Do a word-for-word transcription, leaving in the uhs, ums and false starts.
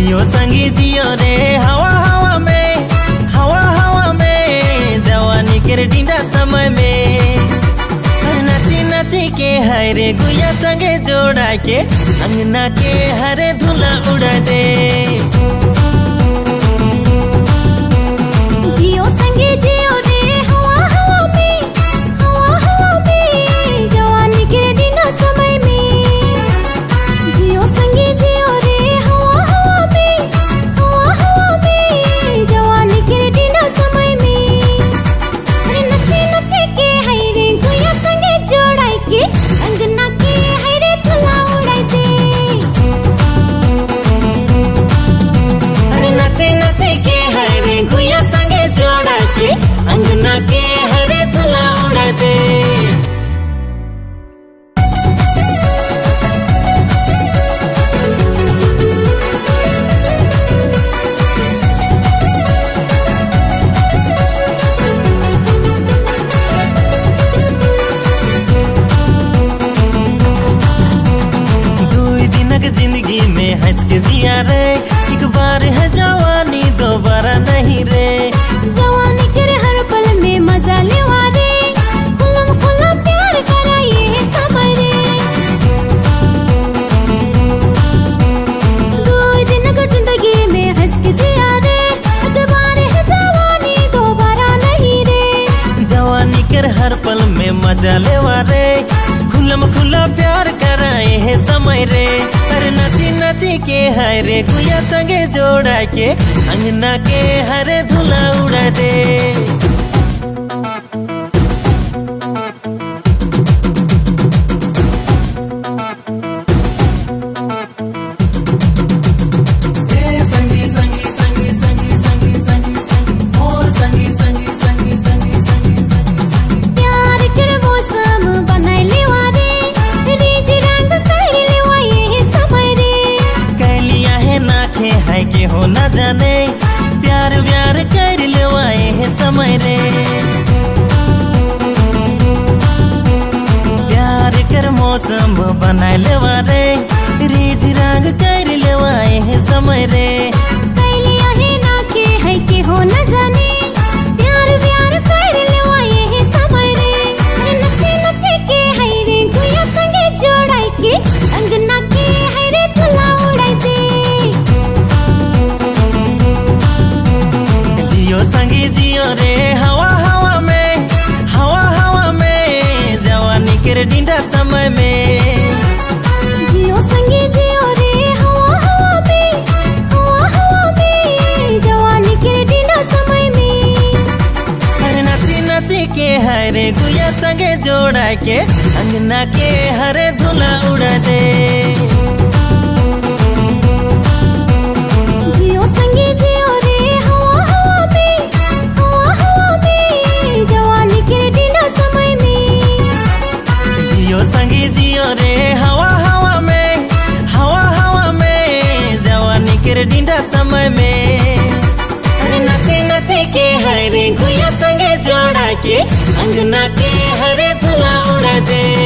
जियो संगी जियो रे हवा हवा में, हवा हवा में, जवानी के डिंडा समय में। नाची नाची के हरे गुया संगे जोड़ा के अंगना के हरे धुला उड़ा दे। जियो संगे जियो रे हवा हवा में, हवा हवा में, जवानी के डिंडा समय में। जियो संगे जियो रे हवा हवा में, हवा हवा में, जवानी के डिंडा समय में। अरे नचे नचे के हरे गुया संगे जोड़ाई के अंगना के हरे धुला उड़ाई दे। अरे नचे नचे के हरे गुया संगे जोड़ा के अंगना के हरे धुला उड़ा दे। दुई दिनक जिंदगी में हंस के जिया रे, एक बार है जवानी दोबारा नहीं रे। जवानी के हर पल में मजा लेवा रे, खुलम खुलम प्यार कराइए समय रे। दो दिन का जिंदगी में हंस के जिया रे, एक बार है जवानी दोबारा नहीं रे। जवानी के हर पल में मजा लेवा रे, खुलम खुला प्यार कराए है समय रे। अरे नाची नाची के हरे गुया संगे जोड़ा के अंगना के हरे धुला उड़ा दे। संगी संगी संगी संगी संगी संगी संगी मोर संगी संगी संगी संगी संगी संगी। प्यार के मौसम बनाए लेवा रे, रीज रंग कर लेवा ये समय रे। कह लिया है ना खे है के हो न जाने, प्यार व्यार कर लेवाए है समय रे। प्यार कर मौसम बनाए लेवा रे, रीझ रंग कर लेवाए है समय रे। कैलिया है ना के है के हो न जाने, प्यार व्यार कर लेवा ये समय रे। अरे नचे नचे के है रे गुया संगे जोड़ाई के अंगना के है रे धुला उड़ाई दे। जियो संगी जियो रे हवा हवा में, हवा हवा में, जवानी के डिंडा समय में। जियो संगे जियो रे हवा हवा में, हवा हवा में, जवानी के डिंडा समय में। अरे नाची नाची के हरे गुया संगे जोड़ा के अंगना के हरे धुला उड़ा दे। जियो संगे जियो रे हवा हवा में, हवा हवा में, जवानी के डिंडा समय में। जियो संगी जियो रे हवा हवा में, हवा हवा में, जवानी के डिंडा समय में। अरे नाचे नाचे के हरे गुया संगे जोड़ा के अंगना के हरे धुला उड़ा दे।